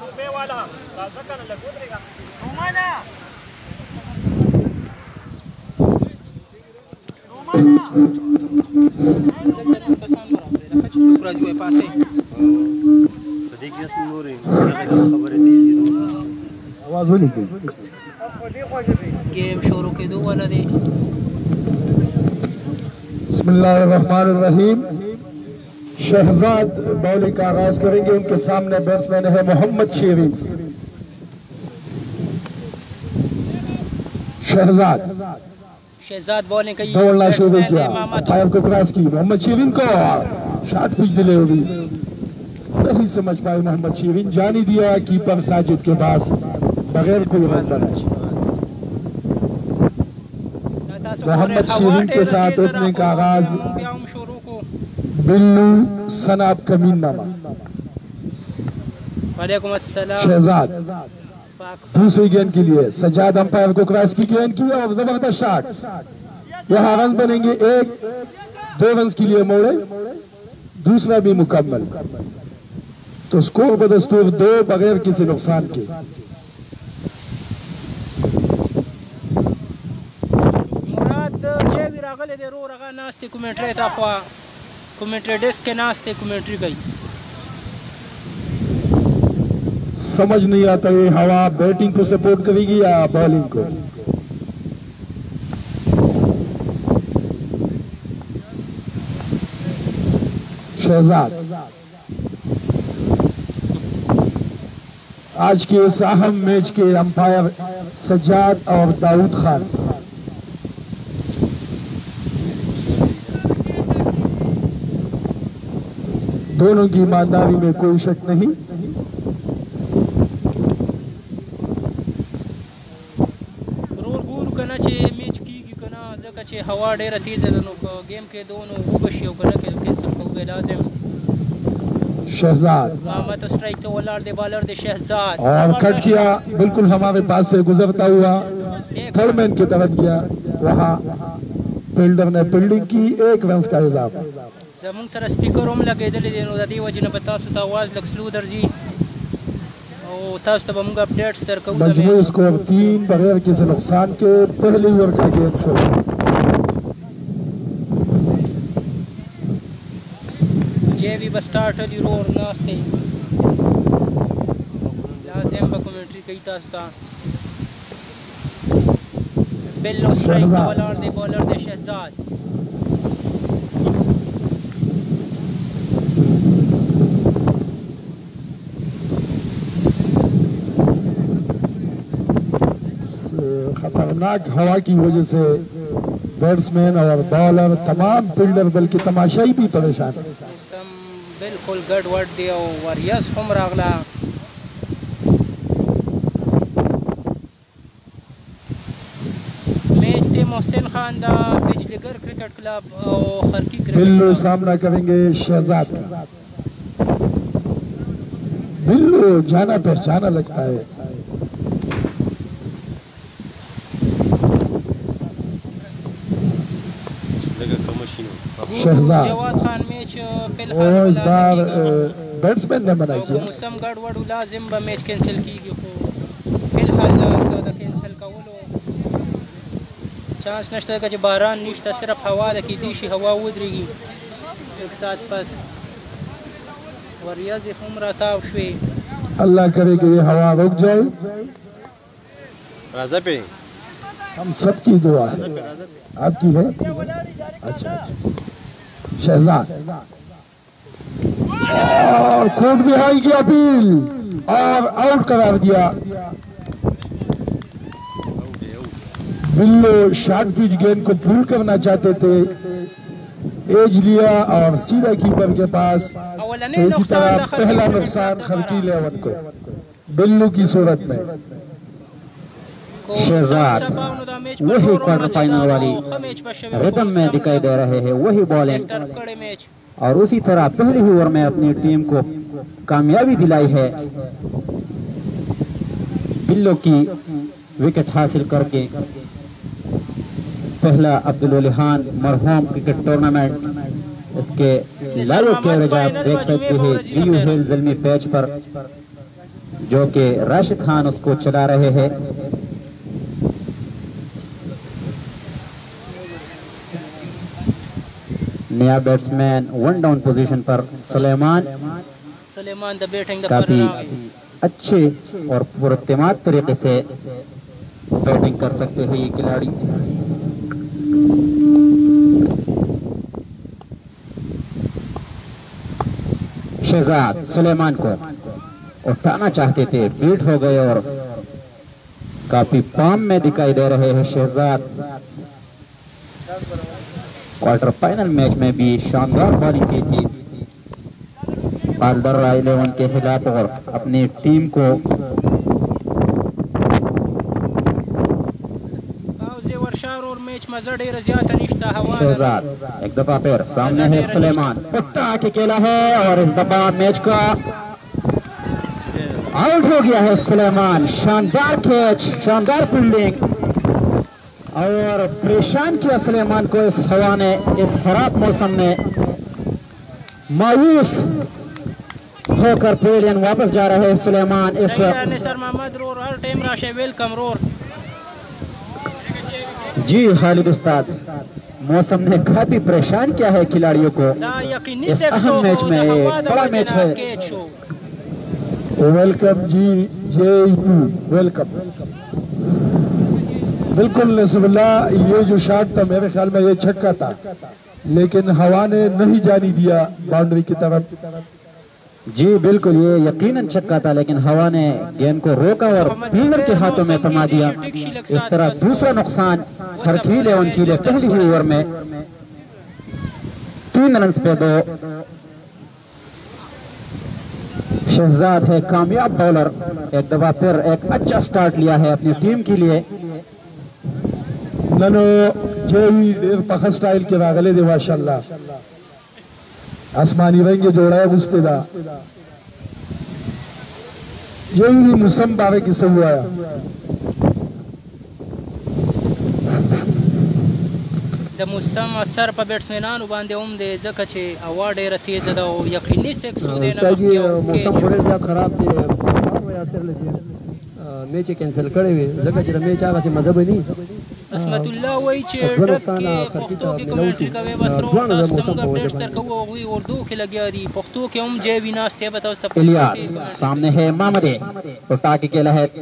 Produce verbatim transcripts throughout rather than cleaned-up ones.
आवाज बोली गेम शुरू के दो वाला दे। बिस्मिल्लाहिर्रहमानिर्रहीम। शहजाद बॉलिंग का आगाज करेंगे। उनके सामने बैट्समैन है मोहम्मद शीरी। शहजाद शहजाद बॉलिंग का दौड़ना शुरू किया, फायर को क्रॉस की मोहम्मद शीरीन को शॉट पिच डिलीवरी नहीं समझ पाए मोहम्मद शीरीन, जानी दिया कीपर साजिद के पास बगैर कोई रन बना। मोहम्मद शीरीन के साथ ओपनिंग का आगाज बिल्लू सनाब कमीन नामा। शहजाद दूसरी गेंद के लिए सजाद अंपायर को क्रॉस की गेंद की और जबरदस्त शॉट। यहाँ रन बनेंगे एक, दो रन के लिए मोड़े, दूसरा भी मुकम्मल, तो स्कोर बदस्तूर दो बगैर किसी नुकसान के। दे रो रगा नास्ते कमेंट्री तापा कमेंट्री डेस्क के नास्ते कमेंट्री गई समझ नहीं आता ये हवा बैटिंग को सपोर्ट करेगी या बॉलिंग को। शहजाद आज के इस अहम मैच के अंपायर सज्जाद और दाऊद खान। दोनों की ईमानदारी में कोई शक नहीं। हवा डेरा तेज है दोनों को गेम के दोनों उबशियो को ना के कैंसिल को वे लाजिम। शहजाद मामा तो स्ट्राइक तो वॉलर दे बॉलर दे शहजाद और कट किया बिल्कुल हमारे पास से गुजरता हुआ थर्ड मैन की तरफ गया। वहां फील्डर ने फील्डिंग की, एक रन का इजाफा। जमुन सर स्पीकर हम लगे दले देनो दी वजह न बता सुता आवाज लग स्लो दर्जी ओ तास तब हम अपडेट्स तर को मजमूई स्कोर तीन बगैर किसी नुकसान के। पहले ओवर का गेम शुरू। जे भी बस स्टार्ट दी रोर नास्ते लाजिम कमेंट्री कई तास्ता बेलो स्ट्राइक बॉलर दे बॉलर दे शहजाद। खतरनाक हवा की वजह से बैट्समैन और बॉलर तमाम फील्डर बल्कि तमाशाई भी परेशान। बिल्कुल गड़बड़ दिया और यस हम रागला मैच दे मोहसिन खान दा बेजलेगर क्रिकेट क्लब और खरकी क्रिकेट बिल्लू सामना करेंगे शहजाद का। बिल्लू जाना पहचाना लगता है। शहजाद जवाद खान मैच फिलहाल इस बार बैट्समैन ने मना किया। मौसम गड़बड़ लाजिम बा मैच कैंसिल की गई हो फिलहाल सौदा कैंसिल का वो चांस नश्ता का बारान निश्ता सिर्फ हवा की दीशी हवा उधरेगी एक साथ बस वरियाज उम्र था उशवे। अल्लाह करे कि ये हवा रुक जाए। राजा पे हम सबकी दुआ है। आपकी है? अच्छा शहजाद और कोर्ट में आई की अपील और आउट करार दिया। बिल्लो शॉर्ट पिच गेंद को पुल करना चाहते थे, एज लिया और सीधा कीपर के पास। इसी तरह पहला नुकसान खरकी इलेवन को बिल्लू की सूरत में। शहजाद वही क्वार्टर फाइनल वाली रिदम में दिखाई दे रहे हैं, वही बॉलिंग और उसी तरह पहले ही ओवर में अपनी टीम को कामयाबी दिलाई है। बिल्लो की विकेट हासिल करके पहला अब्दुल खान मरहूम क्रिकेट टूर्नामेंट इसके लाइव कवरेज आप देख सकते हैं जियो हिल ज़ल्मी पेज पर। जो कि राशिद खान उसको चला रहे हैं। नया बैट्समैन वन डाउन पोजीशन पर सुलेमान सुलेमान द बैटिंग काफी अच्छे और पुरतमाद तरीके से बैटिंग कर सकते हैं ये खिलाड़ी। शहजाद सुलेमान को उठाना चाहते थे, बीट हो गए और काफी पाम में दिखाई दे रहे हैं शहजाद। क्वार्टर फाइनल मैच में भी शानदार बॉलिंग की थी बालदर्रा इलेवन के खिलाफ और अपनी टीम को शहजाद एक दफा फिर सामने है सुलेमान, पट्टा के खेला है और इस दफा मैच का आउट हो गया है सुलेमान। शानदार कैच, शानदार फील्डिंग और परेशान किया सुलेमान को इस हवा ने, इस खराब मौसम में। मायूस होकर पेलियन वापस जा रहे हैं सुलेमान इस वक्त। जी खालिद उस्ताद, मौसम ने काफी परेशान किया है खिलाड़ियों को इस अहम मैच में। एक बड़ा मैच है। वेलकम जी, जे वेलकम। बिल्कुल नसीबुल्लाह, ये जो शॉट था मेरे ख्याल में ये छक्का था, लेकिन हवा ने नहीं जाने दिया बाउंड्री की तरफ। जी बिल्कुल, ये यकीनन छक्का था, लेकिन हवा ने गेंद को रोका और फील्डर के हाथों में थमा दिया। इस तरह दूसरा नुकसान खरकी इलेवन के लिए पहली ही ओवर में तीन रन पे दो। शहजाद है कामयाब बॉलर, एक दफा फिर एक अच्छा स्टार्ट लिया है अपनी टीम के लिए। ननो जेवी देर पख स्टाइल के रागले दे माशाल्लाह, आसमानी रंग जोड़ा है गुस्तेदा जेवी मुसम बावे किसे हुआ है। د موسم اثر په بیټسمنانو باندې هم دی، ځکه چې هوا ډېره تیزه ده او یقیني سکس دی نه موسم ډېر زیات خراب دی او اثر لسی میچ کینسل کړی وي، ځکه چې میچ هغه څه مزه بني. اسمت الله وایي چې ډک کې پښتو کې کومنټري کوي، بس رو تاسو څنګه اپډیټ تر کوو هغوی اردو کې لګیا دي، پښتو کې هم جی وی ناست به تاسو ته. الیاس सामने है मामदे, उठा के खेला है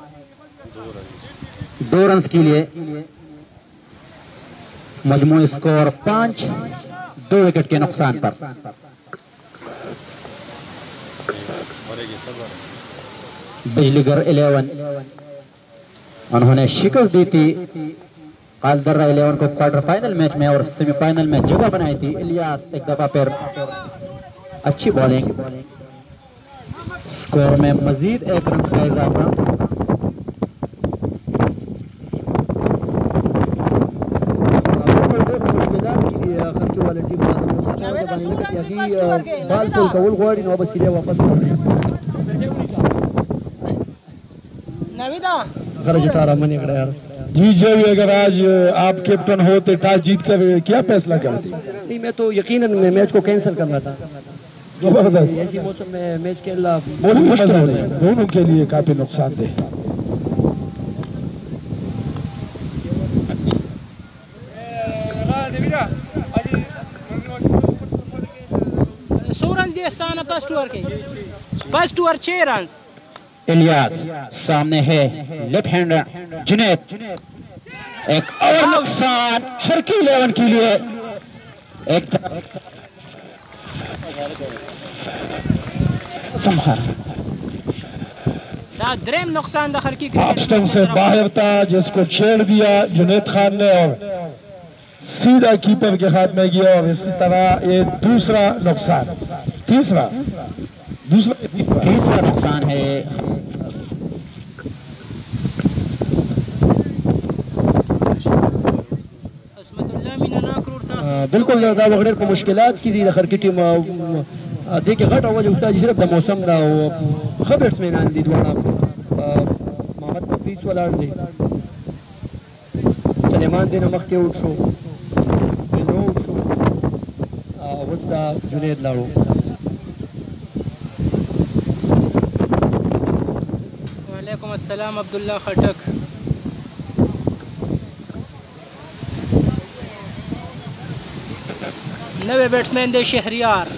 दो रन के लिए। मजमू स्कोर पांच, दो विकेट के नुकसान पर। बिजलीगर इलेवन उन्होंने शिकस्त दी थी बालदर्रा इलेवन को क्वार्टर फाइनल मैच में और सेमीफाइनल में जगह बनाई थी। इलियास एक दफा फिर अच्छी बॉलिंग, स्कोर में मजीद एक रन का इजाफा। बाल पुल कबूल गोड़ी नौ बसीरे वापस यार। जी जी, अगर आज आप कैप्टन हो तो टॉस जीत कर क्या फैसला करते? नहीं, मैं तो यकीनन मैं मैच को कैंसिल कर रहा था। जबरदस्त, ऐसी मौसम में मैच खेलना बहुत मुश्किल है, दोनों के लिए काफी नुकसानदेह। फर्स्ट ओवर छह रन। इलियास सामने है लेफ्ट हैंडर जुनैद, एक और नुकसान खरकी इलेवन के लिए। एक ड्रेम नुकसान द खरकी स्टंप से बाहर था, जिसको छेड़ दिया जुनैद खान ने और सीधा कीपर के हाथ में गया। और इसी तरह ये दूसरा नुकसान, तीसरा दूसरा तीसरा नुकसान है। बिल्कुल दा वगैरह को मुश्किलात की दी दखर की टीम देखिए घट वजह उस्ताद जी सिर्फ द मौसम दा वो खबर्स में नान दी द्वारा मोहम्मद नफीस वाला दे सलेमान दिन मख के उठ शो नो उठ शो वस्ता जुनैद लाड़ो السلام عبدالله خټک. نوے بیٹسمین دے شہریار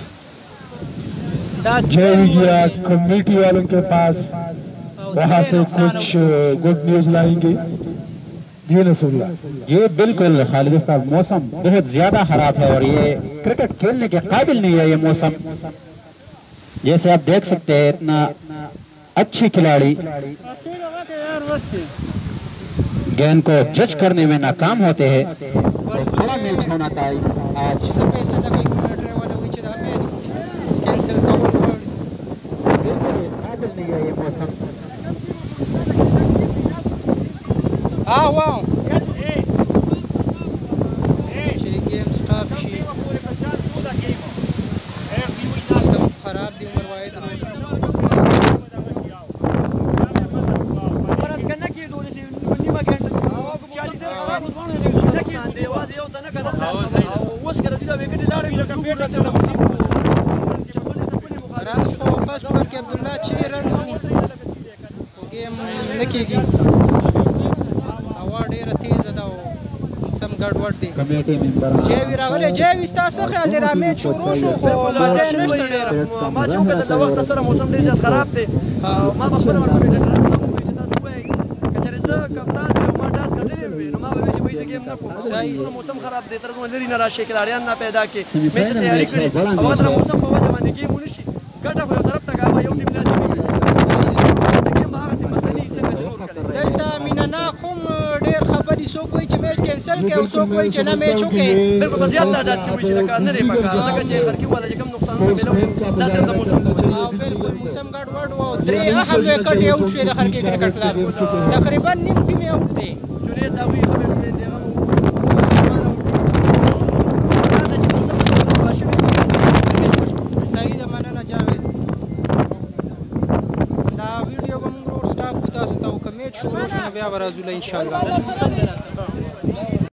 جے بھی گیا کمیٹی والوں کے پاس وہاں سے کچھ گڈ نیوز لائیں گے. جی نصر اللہ. یہ بالکل خالد صاحب موسم بہت زیادہ خراب ہے اور یہ کرکٹ کھیلنے کے قابل نہیں ہے. یہ موسم جیسے آپ دیکھ سکتے ہیں اتنا اچھی کھلاڑی گیند کو جج کرنے میں ناکام ہوتے ہیں. بڑا میچ ہونا تھا آج. بالکل قابل نہیں ہے یہ موسم. اه واو شي جيم ستاف شي خراب دي عمر واحد فرض کنه کې دوه شي نیمه ګنټه چالي در نقصان دی واځي یو تنه کړه او وس کړه دا وکټ لاړې د کمپیوټر سره رانس خو پاس پر کې عبد الله چې رنز گیم نکېږي. ډیره تیزه ده او سم ګډوډ دی. کمیټي ممبران جیوي راغلی. جیوي ستاسو خیال دی دا میچ شروع شو خو مزه یې نشته ډېره. ما چې وکتل د وخت سره موسم ډېر زیات خراب دی. ما به خپله ورته کمپیوټر ته ووایي چې تاسو ووایئ که چېرې زه کپتان وم او ما ټاس ګټلی وي نو ما به وایي چې وایي زه ګیم نه کوم. موسم خراب دی تر کومه لرې نه راشي کلاړیان نه پیدا کړي میچ ته تیاري کړي او هغه سره موسم په وجه باندې ګیم ونه شي. ګټه خو یو طرف ته کړه یو ټیم لازمي وي د ګیم به هغسې مسلې څنګه چې نور کړی. دلته مینهناک هم ډېر خبرې څوک وایي چې میچ کینسل کړي او څوک وایي چې نه میچ وکړي. بالکل په زیات تعداد کې وایي چې لکه نه دی پکار ځکه چې خرقي والا چې کوم نقصانونه میلاو دا صرف د موسم په وجه. او بالکل موسم ګډوډ و. درې اهم وکټ یې اوټ شوې د خرقي کرکټ کلب. تقریبا نیم ټیم یې اوټ دی. جنید د هغوی ښه بیټسمین دی هغه صحیح ده. مننه جاوید. دا ویډیو به موږ ورسټاپ کړو تاسو ته او که میچ شروع شو نو بیا به راځو انشاءالله.